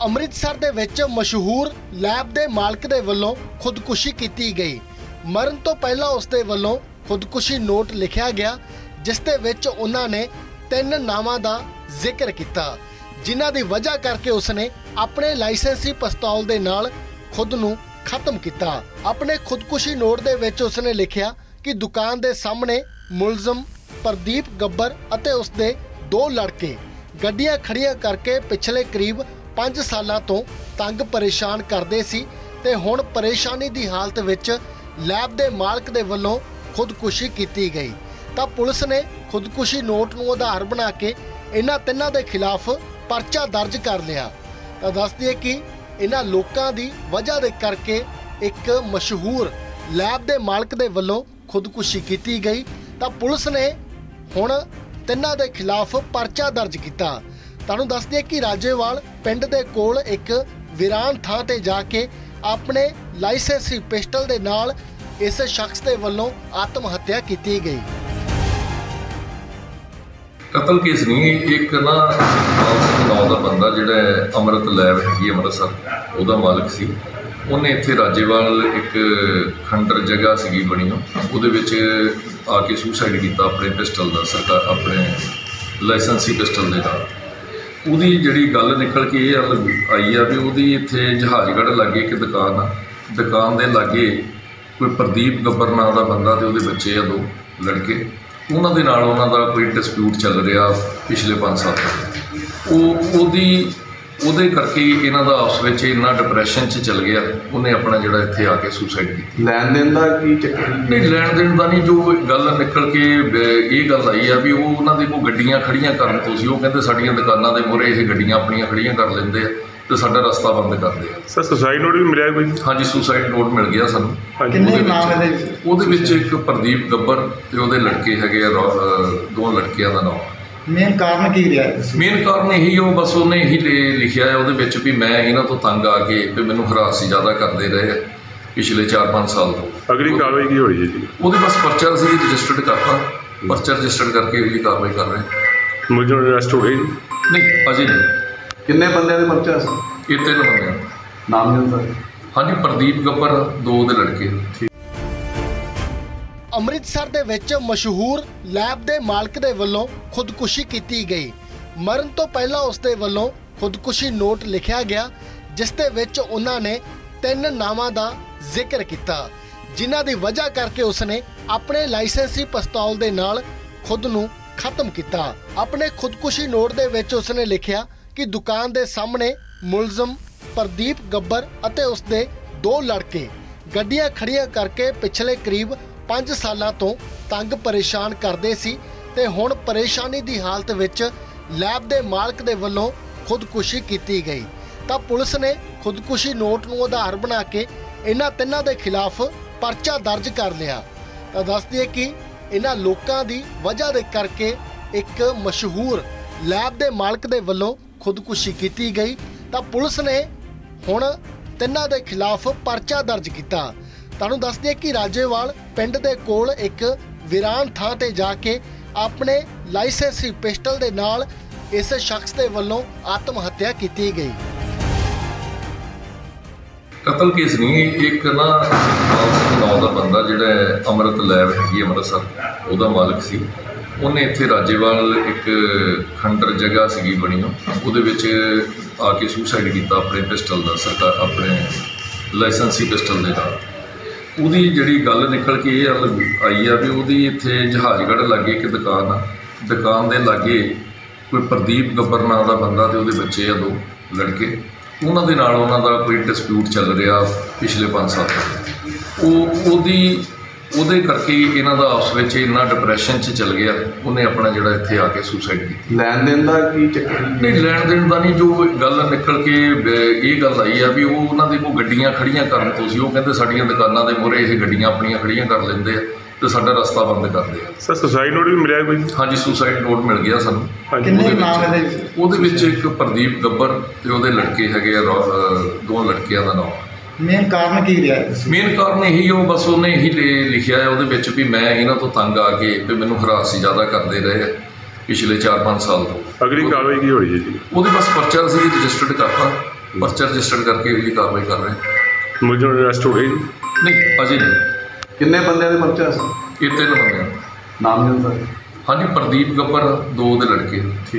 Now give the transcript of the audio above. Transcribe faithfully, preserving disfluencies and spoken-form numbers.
ਅੰਮ੍ਰਿਤਸਰ ਦੇ ਵਿੱਚ ਮਸ਼ਹੂਰ ਲੈਬ ਦੇ ਮਾਲਕ ਦੇ ਵੱਲੋਂ ਖੁਦਕੁਸ਼ੀ ਕੀਤੀ ਗਈ। ਮਰਨ ਤੋਂ ਪਹਿਲਾਂ ਉਸ ਦੇ ਵੱਲੋਂ ਖੁਦਕੁਸ਼ੀ ਨੋਟ ਲਿਖਿਆ ਗਿਆ, ਜਿਸ ਦੇ ਵਿੱਚ ਉਹਨਾਂ ਨੇ ਤਿੰਨ ਨਾਵਾਂ ਦਾ ਜ਼ਿਕਰ ਕੀਤਾ, ਜਿਨ੍ਹਾਂ ਦੀ ਵਜ੍ਹਾ ਕਰਕੇ ਉਸਨੇ ਆਪਣੇ ਲਾਇਸੈਂਸੀ ਪਿਸਤੌਲ ਦੇ ਨਾਲ ਖੁਦ ਨੂੰ ਖਤਮ ਕੀਤਾ। ਆਪਣੇ ਖੁਦਕੁਸ਼ੀ ਨੋਟ ਦੇ ਵਿੱਚ ਉਸਨੇ ਲਿਖਿਆ ਕਿ ਦੁਕਾਨ ਦੇ ਸਾਹਮਣੇ ਮੁਲਜ਼ਮ ਪ੍ਰਦੀਪ ਗੱਬਰ ਅਤੇ ਉਸਦੇ ਦੋ ਲੜਕੇ ਗੱਡੀਆਂ ਖੜੀਆਂ ਕਰਕੇ ਪਿਛਲੇ ਕਰੀਬ ਪੰਜ ਸਾਲਾਂ ਤੋਂ ਤੰਗ ਪਰੇਸ਼ਾਨ ਕਰਦੇ ਸੀ ਤੇ ਹੁਣ ਪਰੇਸ਼ਾਨੀ ਦੀ ਹਾਲਤ ਵਿੱਚ ਲੈਬ ਦੇ ਮਾਲਕ ਦੇ ਵੱਲੋਂ ਖੁਦਕੁਸ਼ੀ ਕੀਤੀ ਗਈ। ਤਾਂ ਪੁਲਿਸ ਨੇ ਖੁਦਕੁਸ਼ੀ ਨੋਟ ਨੂੰ ਆਧਾਰ ਬਣਾ ਕੇ ਇਹਨਾਂ ਤਿੰਨਾਂ ਦੇ ਖਿਲਾਫ ਪਰਚਾ ਦਰਜ ਕਰ ਲਿਆ। ਤਾਂ ਦੱਸ ਦਈਏ ਕਿ ਇਹਨਾਂ ਲੋਕਾਂ ਦੀ ਵਜ੍ਹਾ ਦੇ ਕਰਕੇ ਇੱਕ ਮਸ਼ਹੂਰ ਲੈਬ ਦੇ ਮਾਲਕ ਦੇ ਵੱਲੋਂ ਖੁਦਕੁਸ਼ੀ ਕੀਤੀ ਗਈ। ਤਾਂ ਪੁਲਿਸ ਨੇ ਹੁਣ ਤਿੰਨਾਂ ਦੇ ਖਿਲਾਫ ਪਰਚਾ ਦਰਜ ਕੀਤਾ। ਤੁਹਾਨੂੰ ਦੱਸ ਦਈਏ ਕਿ ਰਾਜੇਵਾਲ ਪਿੰਡ ਦੇ ਕੋਲ ਇੱਕ ਵੀਰਾਨ ਥਾਂ ਤੇ ਜਾ ਕੇ ਆਪਣੇ ਲਾਇਸੈਂਸੀ ਪਿਸਟਲ ਦੇ ਨਾਲ ਇਸ ਸ਼ਖਸ ਦੇ ਵੱਲੋਂ ਆਤਮ ਹੱਤਿਆ ਕੀਤੀ ਗਈ। ਕਤਲ ਕੇਸ ਨਹੀਂ, ਇੱਕ ਨਾ ਨਾਂ ਦਾ ਬੰਦਾ ਜਿਹੜਾ ਅੰਮ੍ਰਿਤ ਲੈਬ ਹੈਗੀ ਅੰਮ੍ਰਿਤਸਰ, ਉਹਦਾ ਮਾਲਕ ਸੀ। ਉਹਨੇ ਇੱਥੇ ਰਾਜੇਵਾਲ ਇੱਕ ਖੰਡਰ ਜਗ੍ਹਾ ਸੀਗੀ ਬਣੀ, ਉਹਦੇ ਵਿੱਚ ਆ ਕੇ ਸੁਸਾਈਡ ਕੀਤਾ ਆਪਣੇ ਪਿਸਟਲ ਦਾ, ਸਰਕਾਰ ਆਪਣੇ ਲਾਇਸੈਂਸੀ ਪਿਸਟਲ ਦੇ ਨਾਲ। ਉਹਦੀ ਜਿਹੜੀ ਗੱਲ ਨਿਕਲ ਕੇ ਇਹ ਆਈ ਆ ਵੀ ਉਹਦੀ ਇੱਥੇ ਜਹਾਜ਼ਗੜ੍ਹ ਲਾਗੇ ਇੱਕ ਦੁਕਾਨ ਆ, ਦੁਕਾਨ ਦੇ ਲਾਗੇ ਕੋਈ ਪ੍ਰਦੀਪ ਗੱਬਰ ਨਾਂ ਦਾ ਬੰਦਾ ਤੇ ਉਹਦੇ ਬੱਚੇ ਆ ਦੋ ਲੜਕੇ, ਉਹਨਾਂ ਦੇ ਨਾਲ ਉਹਨਾਂ ਦਾ ਕੋਈ ਡਿਸਪਿਊਟ ਚੱਲ ਰਿਹਾ ਪਿਛਲੇ ਪੰਜ ਸਾਲ ਤੋਂ। ਉਹ ਉਹਦੀ ਉਹਦੇ ਕਰਕੇ ਇਹਨਾਂ ਦਾ ਆਪਸ ਵਿੱਚ ਇੰਨਾ ਡਿਪਰੈਸ਼ਨ 'ਚ ਚੱਲ ਗਿਆ, ਉਹਨੇ ਆਪਣਾ ਜਿਹੜਾ ਇੱਥੇ ਆ ਕੇ ਸੁਸਾਈਡ ਕੀਤੀ। ਲੈਣ ਦੇਣ ਦਾ ਕੀ ਚੱਕਰ? ਨਹੀਂ, ਲੈਣ ਦੇਣ ਦਾ ਨਹੀਂ। ਜੋ ਗੱਲ ਨਿਕਲ ਕੇ ਇਹ ਗੱਲ ਆਈ ਆ ਵੀ ਉਹ ਉਹਨਾਂ ਦੇ ਕੋਲ ਗੱਡੀਆਂ ਖੜੀਆਂ ਕਰਨ ਤੋਂ ਸੀ। ਉਹ ਕਹਿੰਦੇ ਸਾਡੀਆਂ ਦੁਕਾਨਾਂ ਦੇ ਮੂਹਰੇ ਇਹ ਗੱਡੀਆਂ ਆਪਣੀਆਂ ਖੜੀਆਂ ਕਰ ਲੈਂਦੇ ਆ ਤੇ ਸਾਡਾ ਰਸਤਾ ਬੰਦ ਕਰਦੇ ਆ। ਸਰ ਸੁਸਾਈਡ ਨੋਟ ਵੀ ਮਿਲਿਆ ਕੋਈ? ਹਾਂਜੀ, ਸੁਸਾਈਡ ਨੋਟ ਮਿਲ ਗਿਆ ਸਾਨੂੰ। ਕਿੰਨੇ ਨਾਮ ਇਹਦੇ? ਉਹਦੇ ਵਿੱਚ ਇੱਕ ਪ੍ਰਦੀਪ ਗੱਬਰ ਤੇ ਉਹਦੇ ਲੜਕੇ ਹੈਗੇ ਆ, ਦੋ ਲੜਕਿਆਂ ਦਾ ਨਾਮ। ਮੇਨ ਕਾਰਨ ਕੀ ਰਿਹਾ? ਮੇਨ ਕਾਰਨ ਇਹੀ ਉਹ ਬਸ ਉਹਨੇ ਇਹੀ ਲਿਖਿਆ ਹੈ ਉਹਦੇ ਵਿੱਚ ਵੀ ਮੈਂ ਇਹਨਾਂ ਤੋਂ ਤੰਗ ਆ ਕੇ ਵੀ ਮੈਨੂੰ ਹਰਾਸ ਜ਼ਿਆਦਾ ਕਰਦੇ ਰਹੇ ਆ ਪਿਛਲੇ ਚਾਰ ਪੰਜ ਸਾਲ ਤੋਂ। ਅਗਲੀ ਕਾਰਵਾਈ ਕੀ ਹੋਣੀ ਹੈ ਜੀ? ਉਹਦੇ ਬਸ ਪਰਚਾ ਅਸੀਂ ਰਜਿਸਟਰਡ ਕਰਤਾ, ਪਰਚਾ ਰਜਿਸਟਰਡ ਕਰਕੇ ਅਗਲੀ ਕਾਰਵਾਈ ਕਰ ਰਹੇ। ਮੁਲਜ਼ਮ ਅਰੈਸਟ ਹੋ ਗਏ? ਨਹੀਂ, ਅਜੇ ਨਹੀਂ। ਕਿੰਨੇ ਬੰਦਿਆਂ ਦੇ ਪਰਚਾ ਸੀ? ਇਹ ਤਿੰਨ ਬੰਦੇ। ਨਾਮ ਜਾਣਦਾ? ਹਾਂਜੀ, ਪ੍ਰਦੀਪ ਗੱਬਰ, ਦੋ ਉਹਦੇ ਲੜਕੇ। ਅੰਮ੍ਰਿਤਸਰ ਦੇ ਵਿੱਚ ਮਸ਼ਹੂਰ ਲੈਬ ਦੇ ਮਾਲਕ ਦੇ ਵੱਲੋਂ ਖੁਦਕੁਸ਼ੀ ਕੀਤੀ ਗਈ। ਮਰਨ ਤੋਂ ਪਹਿਲਾਂ ਉਸ ਦੇ ਵੱਲੋਂ ਖੁਦਕੁਸ਼ੀ ਨੋਟ ਲਿਖਿਆ ਗਿਆ, ਜਿਸ ਦੇ ਵਿੱਚ ਉਹਨਾਂ ਨੇ ਤਿੰਨ ਨਾਵਾਂ ਦਾ ਜ਼ਿਕਰ ਕੀਤਾ, ਜਿਨ੍ਹਾਂ ਦੀ ਵਜ੍ਹਾ ਕਰਕੇ ਉਸਨੇ ਆਪਣੇ ਲਾਇਸੈਂਸੀ ਪਿਸਤੌਲ ਦੇ ਨਾਲ ਖੁਦ ਨੂੰ ਖਤਮ ਕੀਤਾ। ਆਪਣੇ ਖੁਦਕੁਸ਼ੀ ਨੋਟ ਦੇ ਵਿੱਚ ਉਸਨੇ ਲਿਖਿਆ ਕਿ ਦੁਕਾਨ ਦੇ ਸਾਹਮਣੇ ਮੁਲਜ਼ਮ ਪ੍ਰਦੀਪ ਗੱਬਰ ਅਤੇ ਉਸਦੇ ਦੋ ਲੜਕੇ ਗੱਡੀਆਂ ਖੜੀਆਂ ਕਰਕੇ ਪਿਛਲੇ ਕਰੀਬ ਪੰਜ ਸਾਲਾਂ ਤੋਂ ਤੰਗ ਪਰੇਸ਼ਾਨ ਕਰਦੇ ਸੀ ਤੇ ਹੁਣ ਪਰੇਸ਼ਾਨੀ ਦੀ ਹਾਲਤ ਵਿੱਚ ਲੈਬ ਦੇ ਮਾਲਕ ਦੇ ਵੱਲੋਂ ਖੁਦਕੁਸ਼ੀ ਕੀਤੀ ਗਈ। ਤਾਂ ਪੁਲਿਸ ਨੇ ਖੁਦਕੁਸ਼ੀ ਨੋਟ ਨੂੰ ਆਧਾਰ ਬਣਾ ਕੇ ਇਹਨਾਂ ਤਿੰਨਾਂ ਦੇ ਖਿਲਾਫ ਪਰਚਾ ਦਰਜ ਕਰ ਲਿਆ। ਤਾਂ ਦੱਸ ਦਈਏ ਕਿ ਇਹਨਾਂ ਲੋਕਾਂ ਦੀ ਵਜ੍ਹਾ ਦੇ ਕਰਕੇ ਇੱਕ ਮਸ਼ਹੂਰ ਲੈਬ ਦੇ ਮਾਲਕ ਦੇ ਵੱਲੋਂ ਖੁਦਕੁਸ਼ੀ ਕੀਤੀ ਗਈ। ਤਾਂ ਪੁਲਿਸ ਨੇ ਹੁਣ ਤਿੰਨਾਂ ਦੇ ਖਿਲਾਫ ਪਰਚਾ ਦਰਜ ਕੀਤਾ। ਤੁਹਾਨੂੰ ਦੱਸ ਦਈਏ ਕਿ ਰਾਜੇਵਾਲ ਪਿੰਡ ਦੇ ਕੋਲ ਇੱਕ ਵੀਰਾਨ ਥਾਂ ਤੇ ਜਾ ਕੇ ਆਪਣੇ ਲਾਇਸੈਂਸੀ ਪਿਸਟਲ ਦੇ ਨਾਲ ਇਸ ਸ਼ਖਸ ਦੇ ਵੱਲੋਂ ਆਤਮ ਹੱਤਿਆ ਕੀਤੀ ਗਈ। ਕਤਲ ਕੇਸ ਨਹੀਂ, ਇੱਕ ਨਾ ਨਾਂ ਦਾ ਬੰਦਾ ਜਿਹੜਾ ਅੰਮ੍ਰਿਤ ਲੈਬ ਹੈਗੀ ਅੰਮ੍ਰਿਤਸਰ, ਉਹਦਾ ਮਾਲਕ ਸੀ। ਉਹਨੇ ਇੱਥੇ ਰਾਜੇਵਾਲ ਇੱਕ ਖੰਡਰ ਜਗ੍ਹਾ ਸੀਗੀ ਬਣੀ, ਉਹਦੇ ਵਿੱਚ ਆ ਕੇ ਸੁਸਾਈਡ ਕੀਤਾ ਆਪਣੇ ਪਿਸਟਲ ਦਾ, ਸਰਕਾਰ ਆਪਣੇ ਲਾਇਸੈਂਸੀ ਪਿਸਟਲ ਦੇ ਨਾਲ। ਉਹਦੀ ਜਿਹੜੀ ਗੱਲ ਨਿਕਲ ਕੇ ਇਹ ਆਈ ਆ ਵੀ ਉਹਦੀ ਇੱਥੇ ਜਹਾਜ਼ਗੜ੍ਹ ਲਾਗੇ ਇੱਕ ਦੁਕਾਨ ਆ, ਦੁਕਾਨ ਦੇ ਲਾਗੇ ਕੋਈ ਪ੍ਰਦੀਪ ਗੱਬਰ ਨਾਂ ਦਾ ਬੰਦਾ ਤੇ ਉਹਦੇ ਬੱਚੇ ਆ ਦੋ ਲੜਕੇ, ਉਹਨਾਂ ਦੇ ਨਾਲ ਉਹਨਾਂ ਦਾ ਕੋਈ ਡਿਸਪਿਊਟ ਚੱਲ ਰਿਹਾ ਪਿਛਲੇ ਪੰਜ ਸਾਲ ਤੋਂ। ਉਹ ਉਹਦੀ ਉਹਦੇ ਕਰਕੇ ਇਹਨਾਂ ਦਾ ਆਪਸ ਵਿੱਚ ਇੰਨਾ ਡਿਪਰੈਸ਼ਨ 'ਚ ਚੱਲ ਗਿਆ, ਉਹਨੇ ਆਪਣਾ ਜਿਹੜਾ ਇੱਥੇ ਆ ਕੇ ਸੁਸਾਈਡ ਕੀਤੀ। ਲੈਣ ਦੇਣ ਦਾ ਕੀ ਚੱਕਰ? ਨਹੀਂ, ਲੈਣ ਦੇਣ ਦਾ ਨਹੀਂ। ਜੋ ਗੱਲ ਨਿਕਲ ਕੇ ਇਹ ਗੱਲ ਆਈ ਆ ਵੀ ਉਹ ਉਹਨਾਂ ਦੇ ਕੋਲ ਗੱਡੀਆਂ ਖੜੀਆਂ ਕਰਨ ਤੋਂ ਸੀ। ਉਹ ਕਹਿੰਦੇ ਸਾਡੀਆਂ ਦੁਕਾਨਾਂ ਦੇ ਮੂਹਰੇ ਇਹ ਗੱਡੀਆਂ ਆਪਣੀਆਂ ਖੜੀਆਂ ਕਰ ਲੈਂਦੇ ਆ ਤੇ ਸਾਡਾ ਰਸਤਾ ਬੰਦ ਕਰਦੇ ਆ। ਸਰ ਸੁਸਾਈਡ ਨੋਟ ਵੀ ਮਿਲਿਆ ਕੋਈ? ਹਾਂਜੀ, ਸੁਸਾਈਡ ਨੋਟ ਮਿਲ ਗਿਆ ਸਾਨੂੰ। ਕਿੰਨੇ ਨਾਮ ਇਹਦੇ? ਉਹਦੇ ਵਿੱਚ ਇੱਕ ਪ੍ਰਦੀਪ ਗੱਬਰ ਤੇ ਉਹਦੇ ਲੜਕੇ ਹੈਗੇ ਆ, ਦੋ ਲੜਕਿਆਂ ਦਾ ਨਾਮ। ਮੇਨ ਕਾਰਨ ਕੀ ਰਿਹਾ? ਮੇਨ ਕਾਰਨ ਇਹੀ ਉਹ ਬਸ ਉਹਨੇ ਇਹੀ ਲਿਖਿਆ ਹੈ ਉਹਦੇ ਵਿੱਚ ਵੀ ਮੈਂ ਇਹਨਾਂ ਤੋਂ ਤੰਗ ਆ ਕੇ ਵੀ ਮੈਨੂੰ ਹਰਾਸ ਜ਼ਿਆਦਾ ਕਰਦੇ ਰਹੇ ਆ ਪਿਛਲੇ ਚਾਰ ਪੰਜ ਸਾਲ ਤੋਂ। ਅਗਲੀ ਕਾਰਵਾਈ ਕੀ ਹੋਣੀ ਹੈ ਜੀ? ਉਹਦੇ ਬਸ ਪਰਚਾ ਅਸੀਂ ਰਜਿਸਟਰਡ ਕਰਤਾ, ਪਰਚਾ ਰਜਿਸਟਰ ਕਰਕੇ ਅਗਲੀ ਕਾਰਵਾਈ ਕਰ ਰਹੇ। ਮੁਲਜ਼ਮ ਅਰੈਸਟ ਹੋ ਗਏ ਜੀ? ਨਹੀਂ ਅਜੇ ਨਹੀਂ। ਕਿੰਨੇ ਬੰਦਿਆਂ ਦੇ ਪਰਚਾ ਸੀ? ਇਹ ਤਿੰਨ ਬੰਦੇ ਆ। ਨਾਮ ਨਹੀਂ ਸਰ? ਹਾਂਜੀ, ਪ੍ਰਦੀਪ ਗੱਬਰ, ਦੋ ਦੇ ਲੜਕੇ।